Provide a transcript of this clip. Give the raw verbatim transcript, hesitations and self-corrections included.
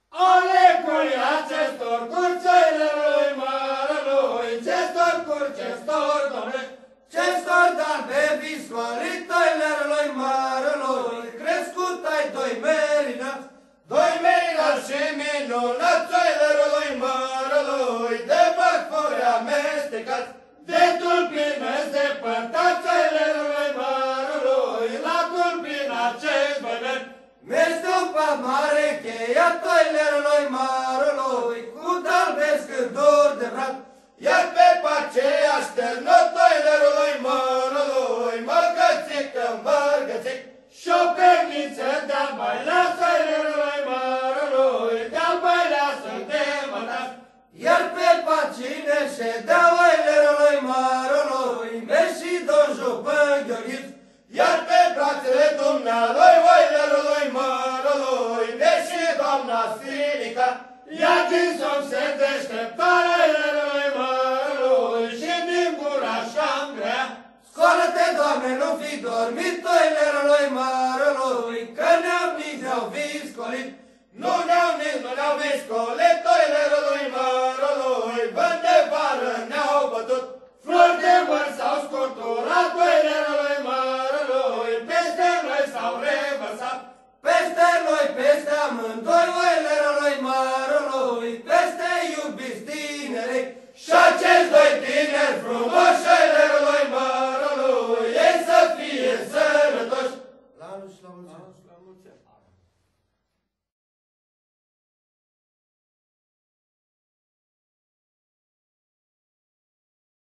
Alecului acestor curțoilor mărului, cestor curcestor, domne, Cestor dar pe viscolitoilor mărului, crescut ai doi merinați, doi merinați și minunațoilor mărului, de băcfori amestecați, de tulpinăți de pătațoilor mărului, la tulpina ce-ți băbeni, Meste un pat mare cheia toilerului mărului, cu dalbesc dor de brat, iar pe paceea așternotoilerului mărului, mărgățică, mărgățic, și-o perniță de-al baileasoilerului mărului, de-al baileasă de mătați, iar pe pacine ședea oilerului mărului, meși donjul pânghioriți, iar pe brațele dumnealui oilerului mărului, deși doamna Silica, ea din somn se deșteptare oilerului mărului și din gura și-am grea. Scoală-te, Doamne, nu fi dormit, oilerului mărului, că ne-am nici ne-au viscolit, Nu ne-au nici, nu ne-au viscolit oilerului mărului, vânt de vară ne-au bătut, flori de măr s-au scuturat oilerului mărului, peste noi s-au revărsat. peste noi, peste amândoi, oilerului mărului, peste iubiți tinerei, Și acești doi tineri frumoși oilerului mărului, ei să fie sănătoși. la anul și la mulți ani.